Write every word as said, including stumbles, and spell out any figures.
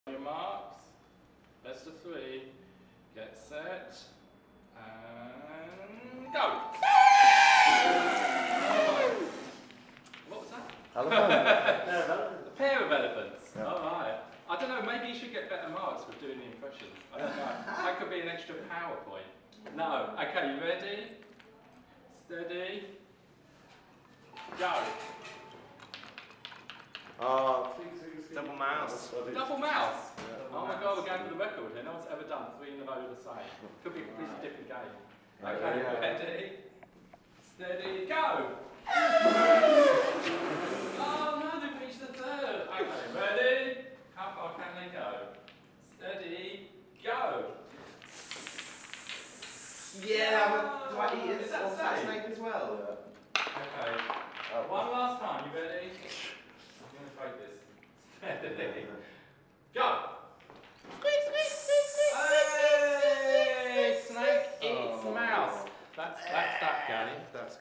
Your marks, best of three, get set, and go! What was that? Elephant. A pair of elephants. Yeah. Alright. I don't know, maybe you should get better marks for doing the impression. I don't know. That could be an extra PowerPoint. No. Okay, you ready? Steady. Go. Uh, double mouse. Double mouse. Yeah. Oh my god, we're going for the record here. No one's ever done three in a row the same. Could be a completely different game. Okay, Yeah. ready? Steady, go! Oh no, they've reached the third. Okay, ready? How far can they go? Steady, go! Yeah, but do I eat Is it that or fat safe? snake as well? Okay, Uh, one last time. You ready? I'm going to break this. Steady, go! Hey, snake eats mouse. That's, that's that game. That's